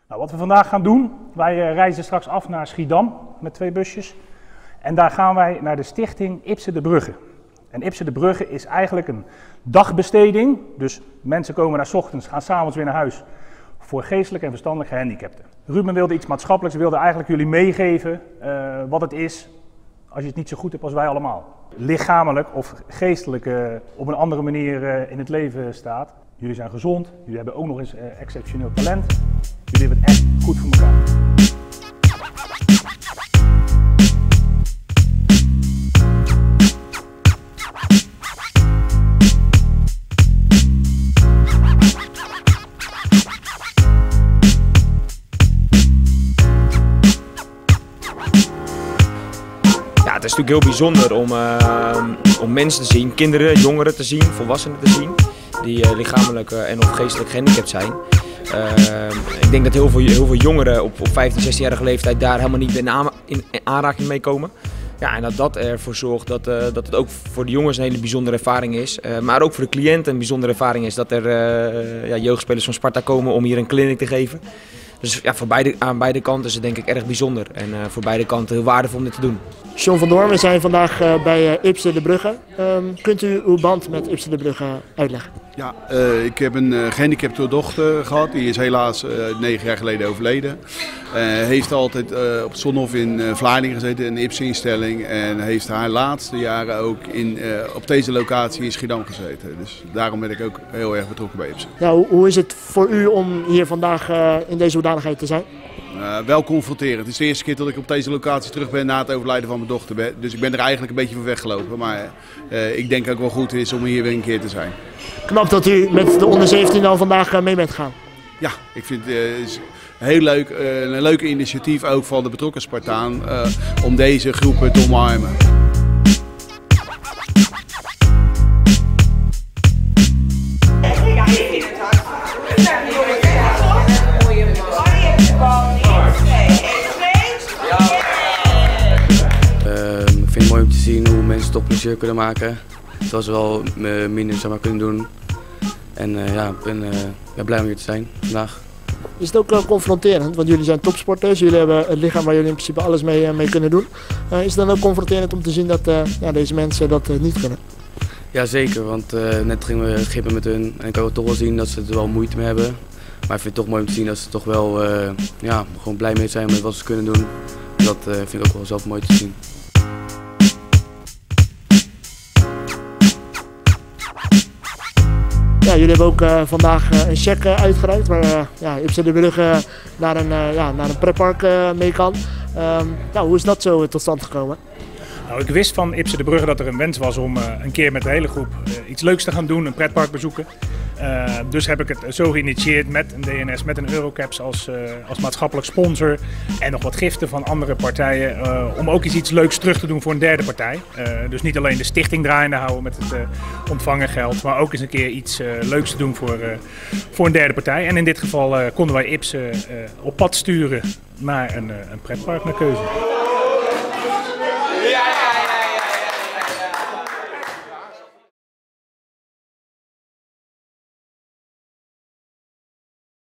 Nou, wat we vandaag gaan doen, wij reizen straks af naar Schiedam met 2 busjes. En daar gaan wij naar de stichting Ipse de Brugge. En Ipse de Brugge is eigenlijk een dagbesteding. Dus mensen komen daar 's ochtends, gaan 's avonds weer naar huis voor geestelijk en verstandelijk gehandicapten. Ruben wilde iets maatschappelijks, wilde eigenlijk jullie meegeven wat het is als je het niet zo goed hebt als wij allemaal. Lichamelijk of geestelijk op een andere manier in het leven staat. Jullie zijn gezond, jullie hebben ook nog eens exceptioneel talent. Jullie hebben het echt goed voor elkaar. Ja, het is natuurlijk heel bijzonder om mensen te zien, kinderen, jongeren te zien, volwassenen te zien, die lichamelijk en of geestelijk gehandicapt zijn. Ik denk dat heel veel jongeren op 15, 16-jarige leeftijd daar helemaal niet in aanraking mee komen. Ja, en dat ervoor zorgt dat het ook voor de jongens een hele bijzondere ervaring is. Maar ook voor de cliënten een bijzondere ervaring is dat er jeugdspelers van Sparta komen om hier een clinic te geven. Dus ja, aan beide kanten is het denk ik erg bijzonder en voor beide kanten heel waardevol om dit te doen. John van Doorn, we zijn vandaag bij Ipse de Brugge. Kunt u uw band met Ipse de Brugge uitleggen? Ja, ik heb een gehandicapte dochter gehad, die is helaas 9 jaar geleden overleden. Heeft altijd op het Zonhof in Vlaardingen gezeten, een Ipse-instelling. En heeft haar laatste jaren ook op deze locatie in Schiedam gezeten. Dus daarom ben ik ook heel erg betrokken bij Ipse. Ja, hoe is het voor u om hier vandaag in deze hoedanigheid te zijn? Wel confronterend. Het is de eerste keer dat ik op deze locatie terug ben na het overlijden van mijn dochter. Dus ik ben er eigenlijk een beetje van weggelopen. Maar ik denk ook wel goed is om hier weer een keer te zijn. Knap dat u met de onder 17 al vandaag mee bent gaan. Ja, ik vind het heel leuk. Een leuke initiatief ook van de betrokken Spartaan om deze groepen te omarmen. Ik vind het mooi om te zien hoe mensen toch plezier kunnen maken. Zoals we wel minder kunnen doen. En ik ben blij om hier te zijn vandaag. Is het ook confronterend? Want jullie zijn topsporters, jullie hebben een lichaam waar jullie in principe alles mee kunnen doen. Is het dan ook confronterend om te zien dat deze mensen dat niet kunnen? Ja, zeker, want net gingen we gippen met hun en ik kan toch wel zien dat ze er wel moeite mee hebben. Maar ik vind het toch mooi om te zien dat ze toch wel gewoon blij mee zijn met wat ze kunnen doen. Dat vind ik ook wel zelf mooi te zien. Ja, jullie hebben ook vandaag een cheque uitgereikt waar Ipse de Brugge naar een pretpark mee kan. Hoe is dat zo tot stand gekomen? Nou, ik wist van Ipse de Brugge dat er een wens was om een keer met de hele groep iets leuks te gaan doen, een pretpark bezoeken. Dus heb ik het zo geïnitieerd met een DNS, met een Eurocaps als maatschappelijk sponsor en nog wat giften van andere partijen om ook iets leuks terug te doen voor een derde partij. Dus niet alleen de stichting draaiende houden met het ontvangen geld, maar ook eens een keer iets leuks te doen voor een derde partij. En in dit geval konden wij Ipse op pad sturen naar een pretpark naar keuze.